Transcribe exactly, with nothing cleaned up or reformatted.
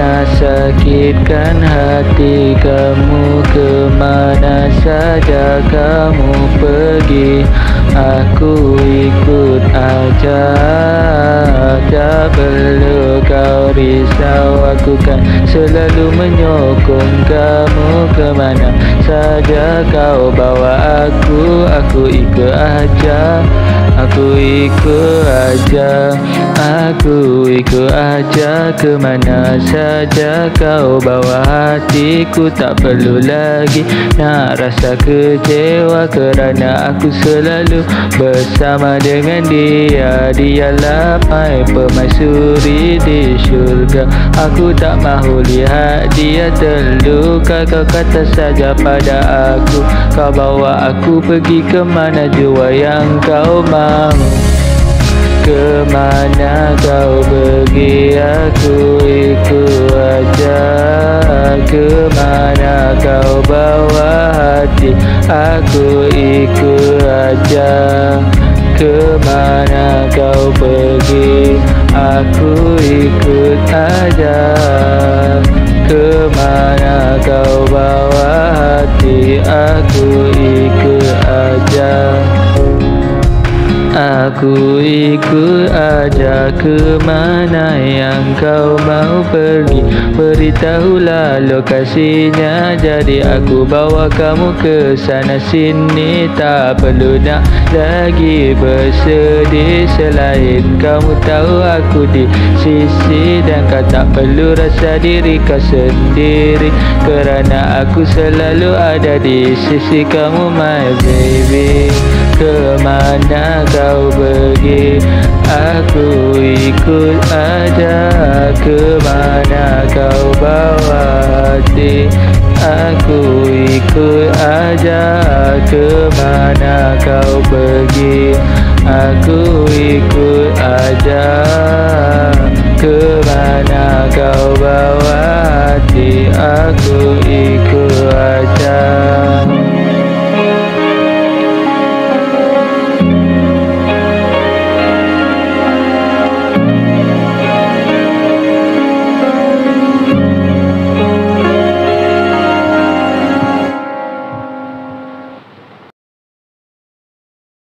Kemana sakitkan hati kamu, kemana saja kamu pergi, aku ikut aja. Tak perlu kau risau, aku kan selalu menyokong kamu. Kemana saja kau bawa aku, aku ikut aja. Aku ikut aja, aku ikut aja. Kemana saja kau bawa hatiku, tak perlu lagi nak rasa kecewa, kerana aku selalu bersama dengan dia. Dialah my permaisuri di syurga, aku tak mahu lihat dia terluka. Kau kata saja pada aku, kau bawa aku pergi kemana jua yang kau mahu. Kemana kau pergi, aku ikut aja. Kemana kau bawa hati, aku ikut aja. Kemana kau pergi, aku ikut aja. Kemana kau bawa hati, aku ikut aja. Aku ikut aja kemana yang kau mau pergi. Beritahulah lokasinya, jadi aku bawa kamu ke sana sini. Tak perlu nak lagi bersedih, selain kamu tahu aku di sisi. Dan kau tak perlu rasa diri kau sendiri, kerana aku selalu ada di sisi kamu my baby. Kemana kau pergi, aku ikut aja. Kemana kau bawa hati, aku ikut aja. Kemana kau pergi, aku ikut aja. Kemana kau bawa hati, aku ikut aja.